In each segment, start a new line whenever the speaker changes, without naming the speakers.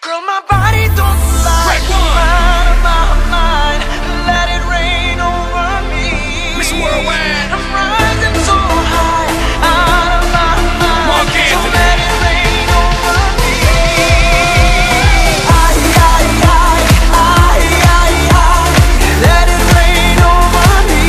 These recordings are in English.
Girl, my body don't lie. I'm out of my mind. Let it rain over me.
Miss Worldwide.
I'm rising so high, out of my mind.
Mark
So
Anthony.
let it rain over me. Let it rain over me.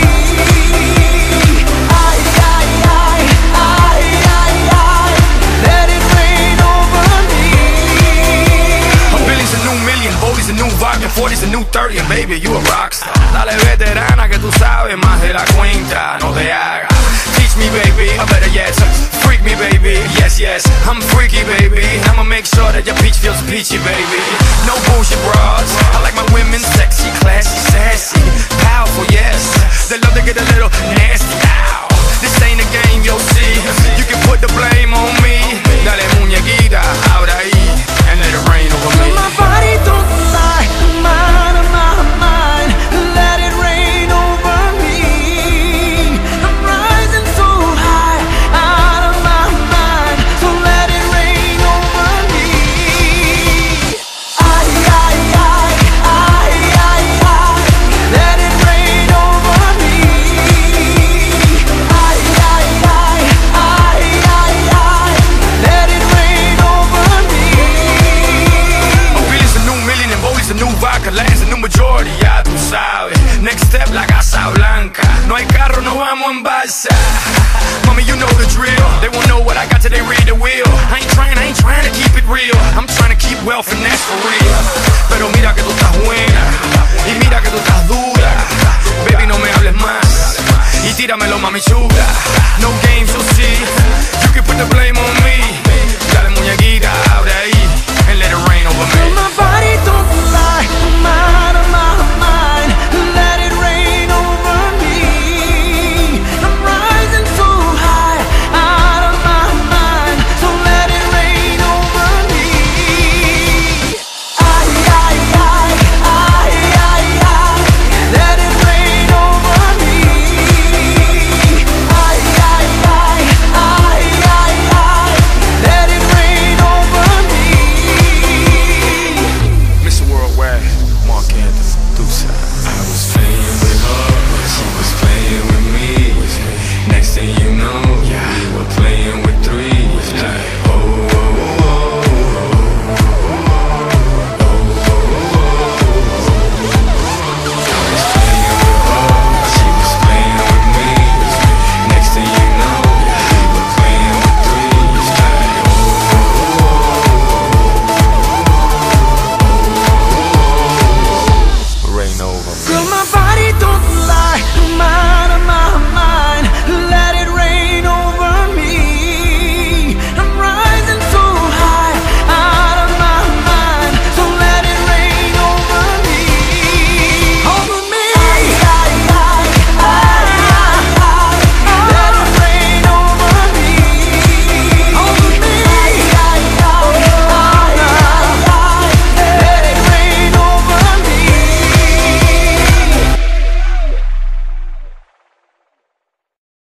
Let it rain over me.
A billion's a new million, 40's a new vibe, and 40's a new 30, and baby, you a rockstar. Dale veterana que tú sabes más de la cuenta, no te hagas. Teach me, baby, or better yet, freak me, baby. Yes, yes, I'm freaky, baby. I'ma make sure that your peach feels peachy, baby. No bullshit bras. I like my women sexy, classy, sassy, powerful, yes. They love to get a little nasty. Ow. This ain't a game, you'll see. You can put the blame on me. Dale muñequita,